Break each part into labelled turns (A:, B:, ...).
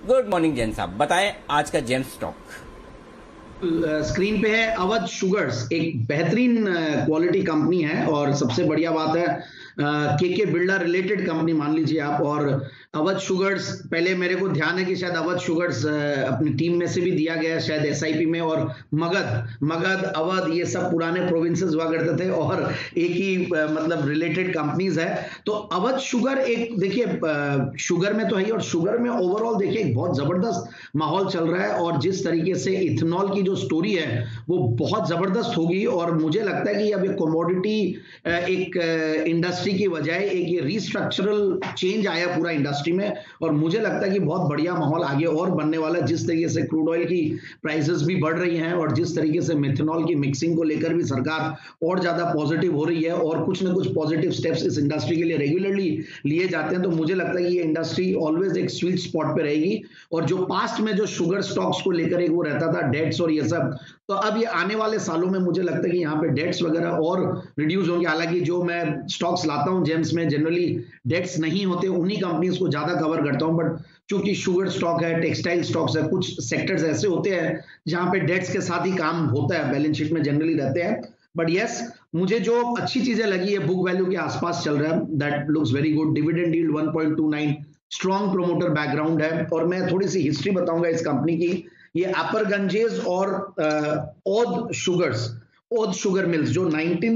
A: Good morning Jain साहब, बताएं आज का जैन स्टॉक।
B: स्क्रीन पे है अवध शुगर्स, एक बेहतरीन क्वालिटी कंपनी है और सबसे बढ़िया बात है के बिरला रिलेटेड कंपनी मान लीजिए आप। और अवध शुगर्स, पहले मेरे को ध्यान है कि शायद अवध शुगर्स अपनी टीम में से भी दिया गया शायद एसआईपी में, और मगध अवध ये सब पुराने प्रोविंसेस हुआ करते थे और एक ही मतलब रिलेटेड कंपनीज है। तो अवध शुगर एक देखिए शुगर में तो है ही, और शुगर में ओवरऑल देखिए एक बहुत जबरदस्त माहौल चल रहा है और जिस तरीके से इथेनॉल की जो स्टोरी है वो बहुत जबरदस्त होगी। और मुझे लगता है कि अब ये कमोडिटी एक इंडस्ट्री की बजाय एक ये रिस्ट्रक्चरल चेंज आया पूरा इंडस्ट्री में, और मुझे लगता है कि बहुत बढ़िया माहौल आगे और बनने वाला है। जिस तरीके से क्रूड ऑयल की प्राइसेस भी बढ़ रही हैं और जिस तरीके से मिथेनॉल की मिक्सिंग को लेकर भी सरकार और ज्यादा पॉजिटिव हो रही है और कुछ ना कुछ पॉजिटिव स्टेप्स इस इंडस्ट्री के लिए रेगुलरली लिए जाते हैं, तो मुझे लगता है कि ये इंडस्ट्री ऑलवेज एक स्वीट स्पॉट पे रहेगी। और जो पास्ट में जो शुगर स्टॉक्स को लेकर एक वो रहता था डेट्स और ये सब, तो अब ये आने वाले सालों में मुझे लगता है कि यहाँ पे डेट्स वगैरह और रिड्यूस होंगे। हालांकि जो मैं स्टॉक्स लाता हूँ जेम्स में जनरली डेट्स नहीं होते, उन्हीं कंपनीज को ज्यादा कवर करता हूँ, बट चूंकि शुगर स्टॉक है, टेक्सटाइल स्टॉक्स है, कुछ सेक्टर्स ऐसे होते हैं जहां पे डेट्स के साथ ही काम होता है, बैलेंस शीट में जनरली रहते हैं। बट यस, मुझे जो अच्छी चीजें लगी है बुक वैल्यू के आसपास चल रहा है, that looks very good. Dividend yield 1.29, strong promoter background है। और मैं थोड़ी सी हिस्ट्री बताऊंगा इस कंपनी की। ये अपर गंजेस और ओध शुगर मिल्स जो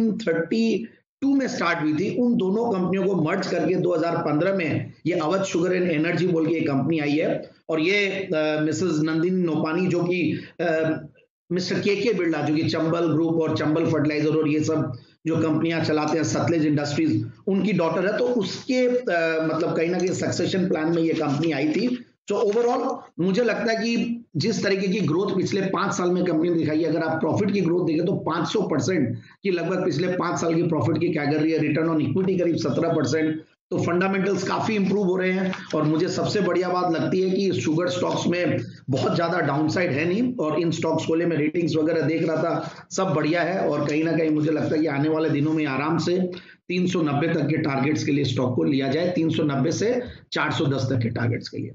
B: 1932 में स्टार्ट हुई थी, उन दोनों कंपनियों को मर्ज करके 2015 में ये अवध शुगर एंड एनर्जी बोल के एक कंपनी आई है। और ये मिसेस नंदिनी नोपानी जो कि मिस्टर के बिरला जो कि चंबल ग्रुप और चंबल फर्टिलाइजर और ये सब जो कंपनियां चलाते हैं, सतलेज इंडस्ट्रीज, उनकी डॉटर है। तो उसके मतलब कहीं ना कहीं सक्सेशन प्लान में ये कंपनी आई थी। तो ओवरऑल मुझे लगता है कि जिस तरीके की ग्रोथ पिछले 5 साल में कंपनी ने दिखाई है, अगर आप प्रॉफिट की ग्रोथ देखें तो 500% की लगभग पिछले 5 साल की प्रॉफिट की कैगर रही है। रिटर्न ऑन इक्विटी करीब 17%। तो फंडामेंटल्स काफी इंप्रूव हो रहे हैं। और मुझे सबसे बढ़िया बात लगती है कि शुगर स्टॉक्स में बहुत ज्यादा डाउनसाइड है नहीं, और इन स्टॉक्स को ले मैं रेटिंग्स वगैरह देख रहा था, सब बढ़िया है। और कहीं ना कहीं मुझे लगता है कि आने वाले दिनों में आराम से 390 तक के टारगेट्स के लिए स्टॉक को लिया जाए, 390 से 410 तक के टारगेट्स के लिए।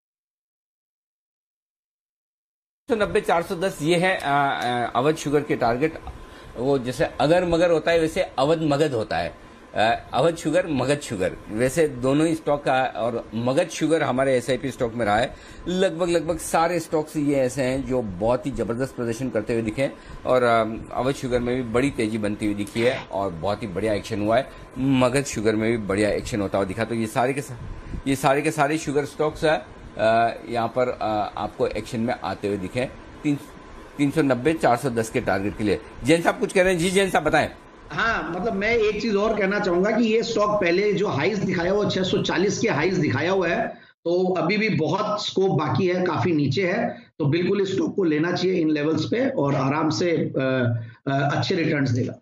A: 390 410 ये है अवध शुगर के टारगेट। वो जैसे अगर मगर होता है वैसे अवध मगध होता है। अवध शुगर मगध शुगर, वैसे दोनों ही स्टॉक का, और मगध शुगर हमारे एसआईपी स्टॉक में रहा है। लगभग सारे स्टॉक्स ये ऐसे हैं जो बहुत ही जबरदस्त प्रदर्शन करते हुए दिखे, और अवध शुगर में भी बड़ी तेजी बनती हुई दिखी है और बहुत ही बढ़िया एक्शन हुआ है। मगध शुगर में भी बढ़िया एक्शन होता हुआ दिखा। तो ये सारे के सारे शुगर स्टॉक्स यहाँ पर आपको एक्शन में आते हुए दिखे 390 410 के टारगेट के लिए। जैन साहब कुछ कह रहे हैं? जी जैन साहब बताएं।
B: हाँ, मतलब मैं एक चीज और कहना चाहूंगा कि ये स्टॉक पहले जो हाइज दिखाया हुआ 640 के हाइज दिखाया हुआ है, तो अभी भी बहुत स्कोप बाकी है, काफी नीचे है। तो बिल्कुल इस स्टॉक को लेना चाहिए इन लेवल्स पे और आराम से अच्छे रिटर्न्स देगा।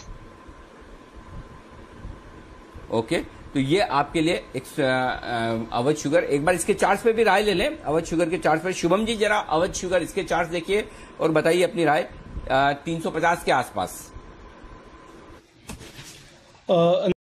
A: ओके, तो ये आपके लिए एक अवध शुगर, एक बार इसके चार्ट्स पे भी राय ले लें। अवध शुगर के चार्ट्स पे शुभम जी जरा अवध शुगर इसके चार्ट्स देखिए और बताइए अपनी राय। 350 के आसपास